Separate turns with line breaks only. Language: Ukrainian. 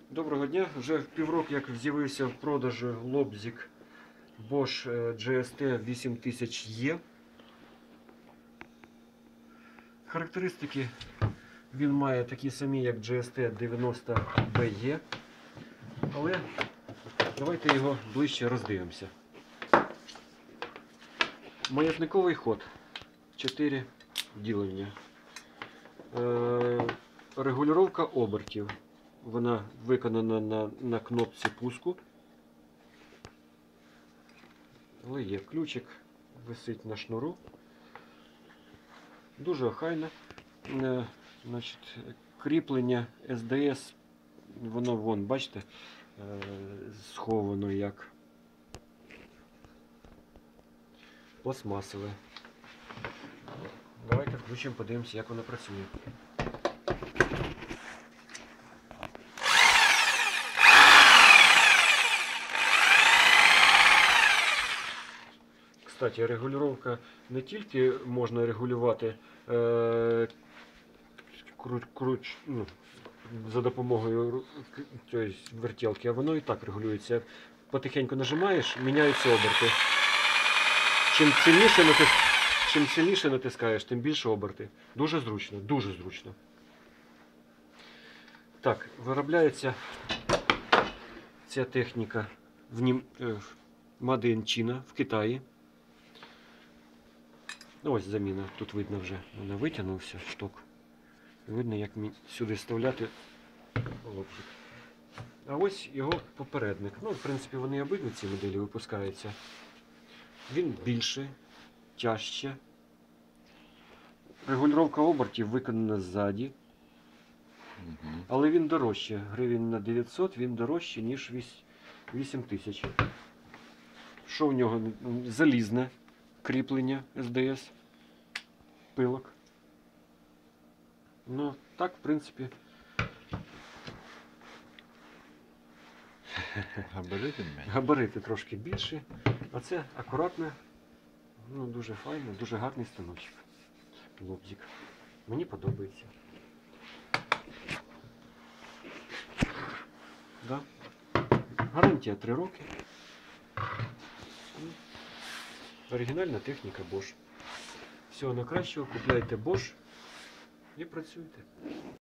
Доброго дня! Вже півроку як з'явився в продажу лобзик Bosch GST 8000E. Характеристики він має такі самі, як GST 90BE, але давайте його ближче роздивимося. Маятниковий ход, 4 ділення, регулювання обертів. Вона виконана на кнопці пуску. Але є ключик, висить на шнуру. Дуже охайно. Значить, кріплення SDS, воно вон, бачите, сховано як пластмасове. Давайте включимо, подивимося, як воно працює. Кстати, регулювання не тільки можна регулювати за допомогою вертілки, а воно і так регулюється. Потихеньку нажимаєш, міняються оберти. Чим сильніше натискаєш, тим більше оберти. Дуже зручно, дуже зручно. Так, виробляється ця техніка в Made in China, в Китаї. Ось заміна, тут видно вже, вона витягнувся шток. Видно, як сюди вставляти лобзик. А ось його попередник. Ну, в принципі, вони обидві ці моделі випускаються. Він більший, тяжче. Регулювання обертів виконана ззаді. Але він дорожче. Гривень на 900, він дорожче, ніж 8000. Що в нього? Залізне кріплення SDS, пилок. Ну, так, в принципі. Габарити трошки більші, а це акуратно, ну, дуже файно, дуже гарний станочок. Лобзик. Мені подобається. Да. Гарантія 3 роки. Оригінальна техніка Bosch. Всього найкращого, купляйте Bosch і працюйте.